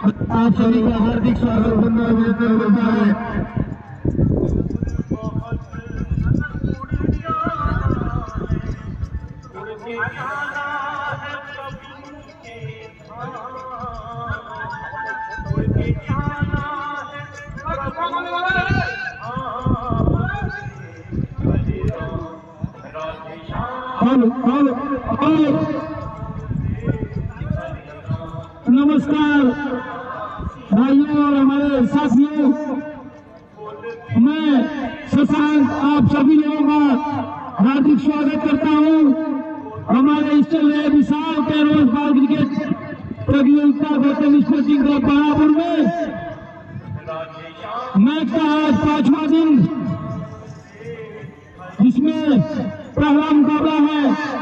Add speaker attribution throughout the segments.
Speaker 1: आप सभी का हार्दिक स्वागत करता है। नमस्कार भाइयों और हमारे साथियों, मैं शशांक आप सभी लोगों का हार्दिक स्वागत करता हूं। हमारे इस चल रहे विशाल कैनवास बॉल क्रिकेट प्रतियोगिता गौतम स्पोर्टिंग क्लब बहापुर में मैच का आज 5वां दिन, जिसमें पहला मुकाबला है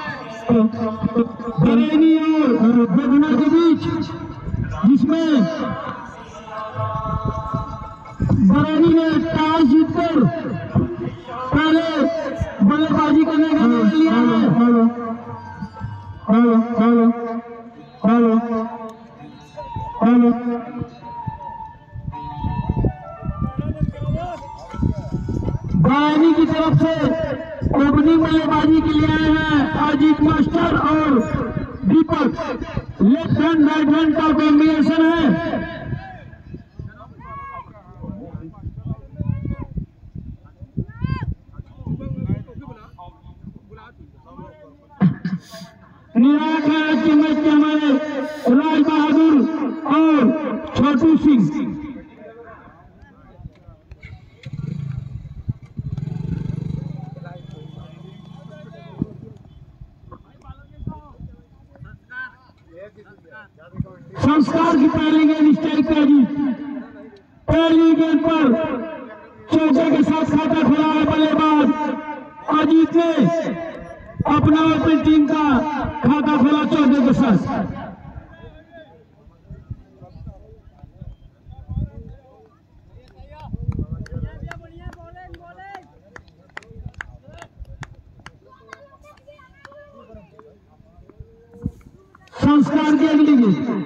Speaker 1: बरेली और बगना के बीच, जिसमें बरेली ने टॉस जीतकर पहले बल्लेबाजी करने का निर्णय लिया है। बरेली की तरफ से ओपनिंग बल्लेबाजी के लिए आए हैं अजीत मास्टर और Deepak. Left hand right hand का कॉम्बिनेशन है। निर्णायक है आज के मैच के हमारे राज बहादुर और छोटू सिंह। संस्कार की पहली गेंद स्ट्राइक का जी, पहली गेंद पर चौके के साथ खाता खुला है बल्लेबाज अजीत ने अपना अपनी टीम का खाता खोला चौके के साथ। संस्कार की अगली गेंद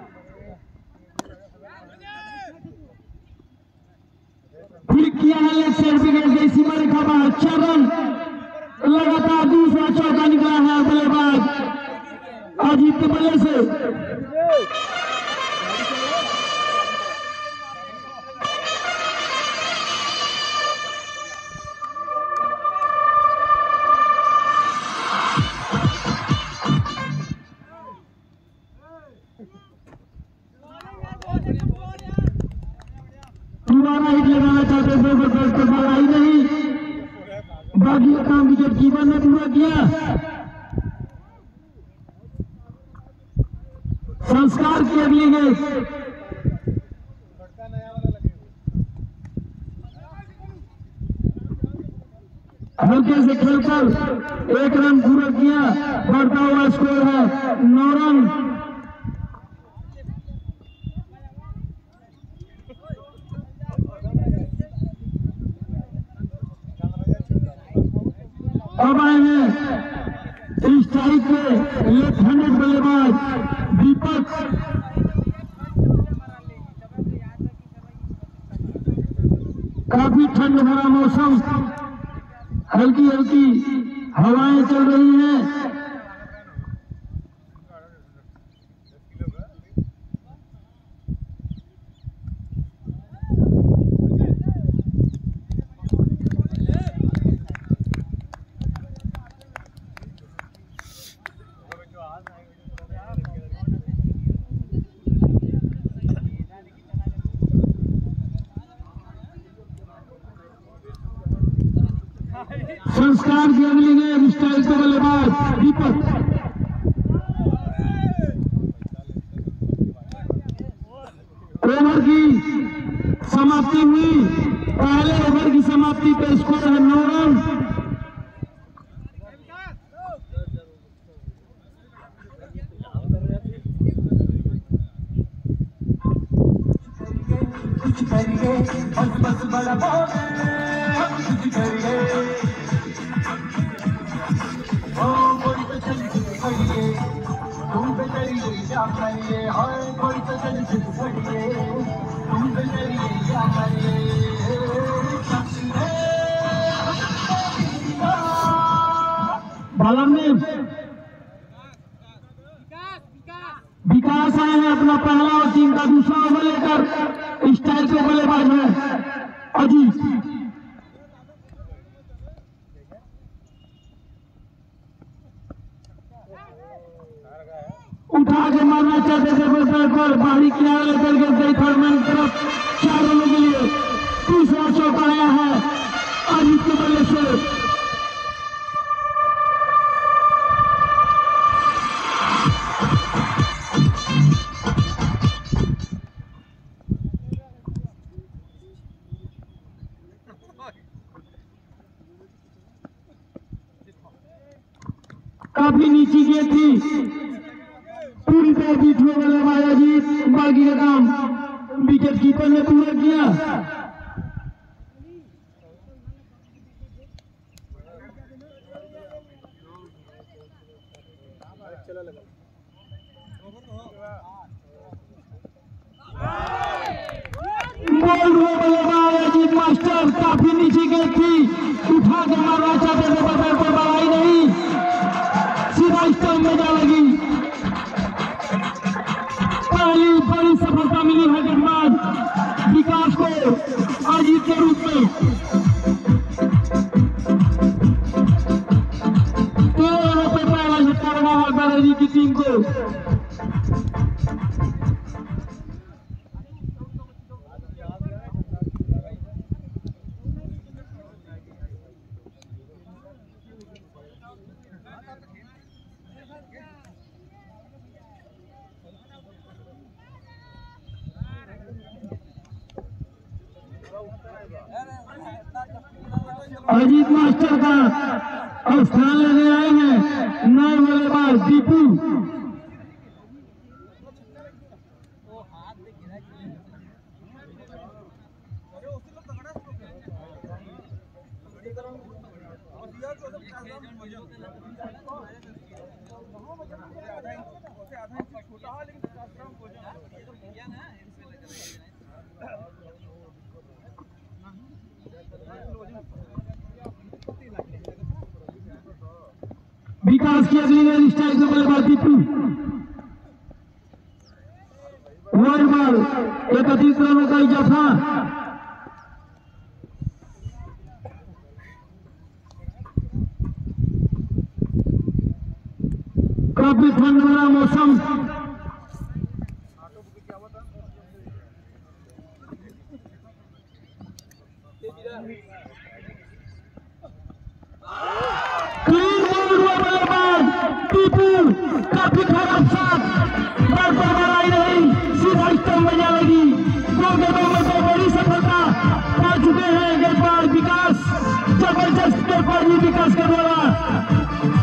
Speaker 1: फिर किया है लेफ्ट साइड विकेट के सीमा रेखा बाहर 4 रन। लगातार दूसरा चौका निकला है बल्लेबाज अजीत के बल्ले से। दोबारा हिट लगाना चाहते थे, बॉल आई नहीं। बाकी काम विकेट कीपर ने पूरा किया। संस्कार की अगली गेंद हल्के से खेलकर 1 रन पूरा किया। बढ़ता हुआ स्कोर है 9 रन। अब आए हैं स्ट्राइक में लेफ्ट हैंडेड बल्लेबाज दीपक। काफी ठंड भरा मौसम, हल्की हल्की हवाएं चल रही हैं। संस्कार की अगली गेंद स्ट्राइक का बल्लेबाज दीपक। ओवर की समाप्ति हुई। पहले ओवर की समाप्ति पे स्कोर है 9 रन। कुछ करिए बस बस बड़ा कुछ करिए कोई तो चलिए तुम पे तेरी जान है कोई तो बालम ने विकास आए हैं अपना पहला और टीम का दूसरा ओवर लेकर स्टाइल के बल्लेबाज है अजीत। उठा के मारना चाहते थे पर बाहरी किनारे लेकर के गई थर्डमैन की तरफ 4 रनों के लिए तीसरा चौका आया है अजीत के बल्ले से। काफी नीची गेंद थी, पूरी तरह बीच में बल्लेबाज अजीत, बाकी का काम विकेट कीपर ने पूरा किया। बोल्ड हुए बल्लेबाज अजीत मास्टर, काफी नीची गेंद थी, उठा के मारना चाहते थे पर बड़ाई नहीं, सीधा स्टंप में जा लगी। पहली बड़ी सफलता मिली है गेंदबाज विकास को अजीत के रूप में। 13 रनों पे पहला झटका लगा है बरेली की टीम को। अजीत मास्टर का स्थान लेने आए हैं नए बल्लेबाज दीपू। विकास की अगली गेंद स्ट्राइक में बल्लेबाज दीपू। 1 बॉल 31 रनों का इजाफा। काफी ठंड वाला मौसम, काफी खराब शॉट, बॉल पर बड़ाई नहीं, सीधा स्टंप में जा लगी। 2 गेंदों में 2 बड़ी सफलता पा चुके हैं गेंदबाज विकास। जबरदस्त गेंदबाजी विकास के द्वारा।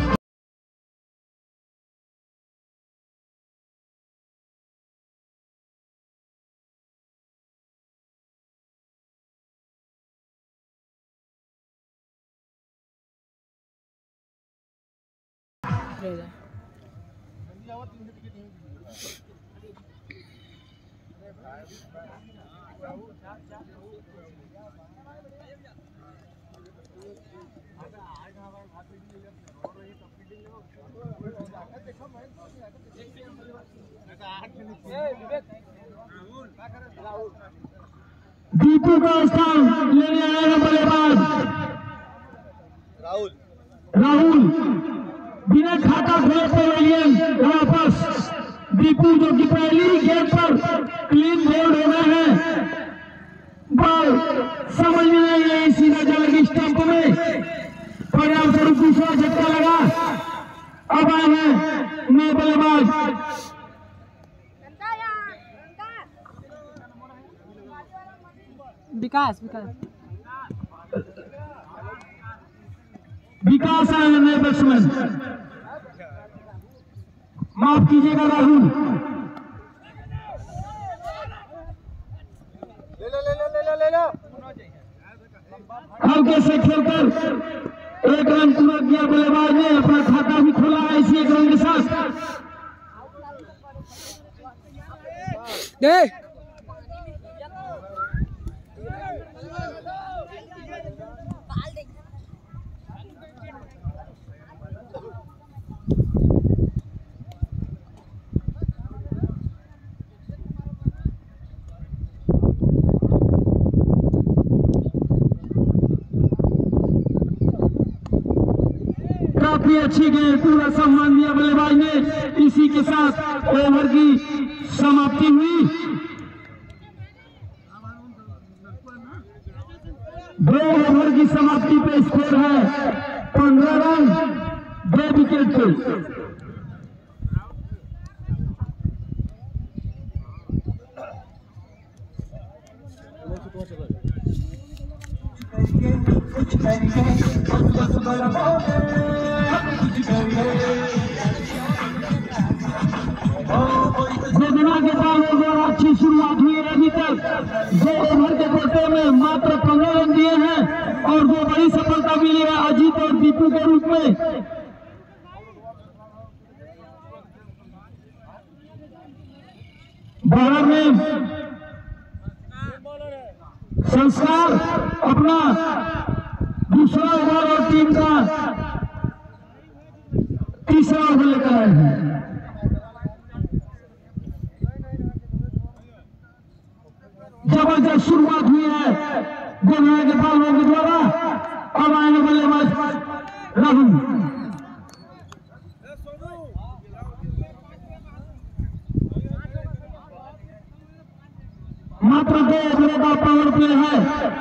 Speaker 1: दीपू का स्थान लेने आए हैं बल्लेबाज राहुल। बिना खाता खोले पवेलियन वापस दीपू, जो कि पहली गेंद पर क्लीन बोल्ड हो गए हैं। बॉल समझ में नहीं आई, सीधा जा लगी स्टंप में, परिणाम स्वरूप दूसरा झटका लगा। अब आए हैं नए बल्लेबाज विकास आए हैं नए बैट्समैन, माफ कीजिएगा राहुल। हल्के से खेलकर 1 रन पूरा किया बल्लेबाज ने, अपना खाता भी खोला है इसी 1 रन के साथ।
Speaker 2: दे
Speaker 1: काफी अच्छी गेंद, पूरा सम्मान दिया बल्लेबाज ने। इसी के साथ ओवर की समाप्ति हुई। 2 ओवर की समाप्ति पे स्कोर है 15 रन 2 विकेट पे। योजना के बालों द्वारा अच्छी शुरुआत हुई है। अभी तक 2 ओवर के कोटे में मात्र 15 रन दिए हैं और 2 बड़ी सफलता मिली है अजीत और दीपू के रूप में। बॉलर में संस्कार अपना दूसरा ओवर और टीम का तीसरा ओवर लेकर आए हैं। जबरदस्त शुरुआत हुई है गोलना के बालों के द्वारा। अब आएंगे बल्लेबाज राहुल। मात्र 2 ओवरों का पावर प्ले है।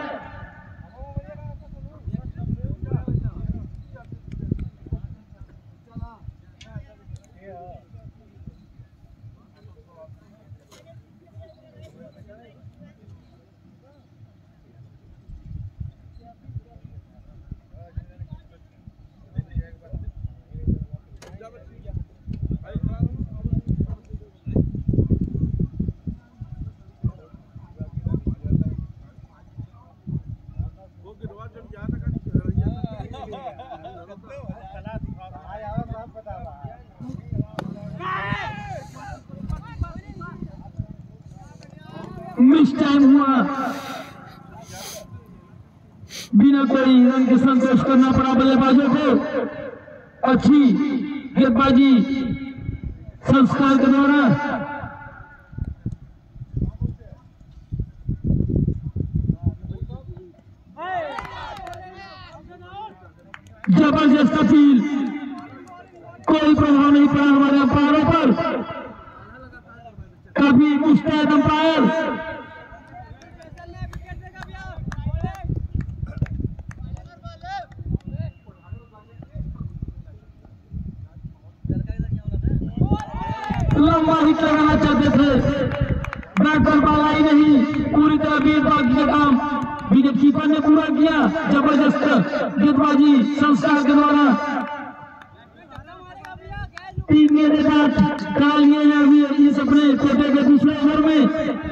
Speaker 1: मिस टाइम हुआ, बिना कोई रन के संतोष करना पड़ा बल्लेबाजों को। अच्छी गेंदबाजी संस्कार के द्वारा। जबरदस्त अपील, कोई प्रभाव नहीं पड़ा हमारे अंपायरों पर। काफी मुस्तैद अंपायर। लंबा हिट लगाना चाहते थे, बैट पर बॉल आई नहीं। पूरी तरह गेंदबाजी का काम विकेट कीपर ने पूरा किया। जबरदस्त गेंदबाजी संस्कार के द्वारा। 3 गेंदें बैट डाल लिए हैं अभी इस अपने कोटे के दूसरे ओवर में।